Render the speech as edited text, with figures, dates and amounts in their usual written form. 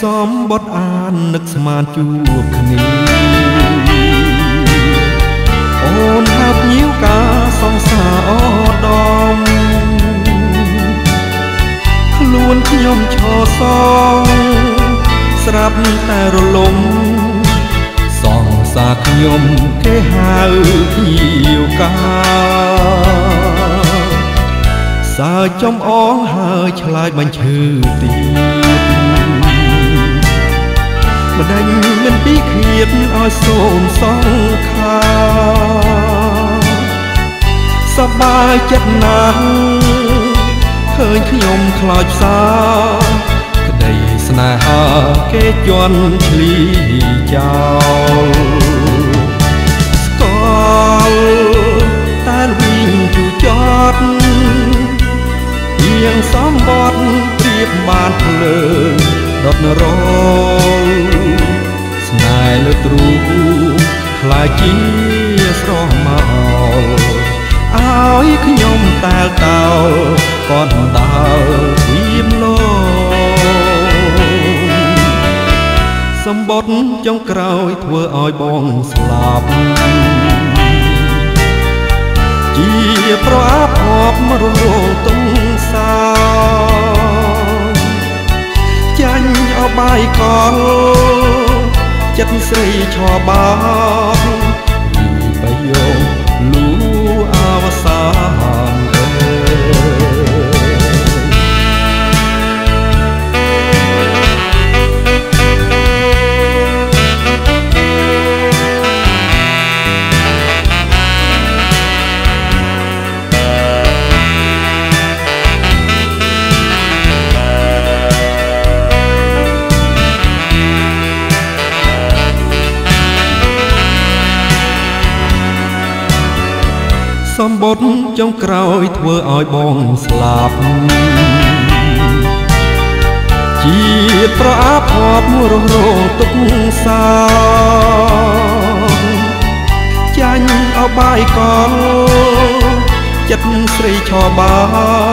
សំបុត្រអាននឹកស្មានជួបគ្នាអូនហាប់ញៀវការសង្សារអដំខ្លួនខ្ញុំឈរសងស្រាប់តែរលំសង្សារខ្ញុំគេហៅញៀវការសើចំអងហើយឆ្លើយបាញ់ឈឺទៀតម្ដេចមិនពីឃ្លាតឲ្យសូមសង្ខាសប្បាយចិត្តណាស់ឃើញខ្ញុំខ្លោចផ្សាក្តីស្នេហាគេជន់ឈ្លីចោលស្គាល់តែវិញជូចត់ៀងសំបត់ព្រៀបបានភ្លើងដុតរលស្នេហ៍លើទ្រូងខ្លាចជាស្រស់មកឲ្យខ្ញុំតែលតោលកនដើរវាមលោសម្បត្តិចុងក្រោយធ្វើឲ្យបងស្លាប់ជាប្រអាភ័ព្វរលងទុំសាចាញ់អបាយកលចិត្តស្រីឈរបាបពីបយោលូអវសានសម្បត្តិចុងក្រោយធ្វើឲ្យបងស្លាប់ជាប្រអាភ័ព្វរស់រោទុកសាចាញ់អបាយកលចិត្តស្រីឈរបា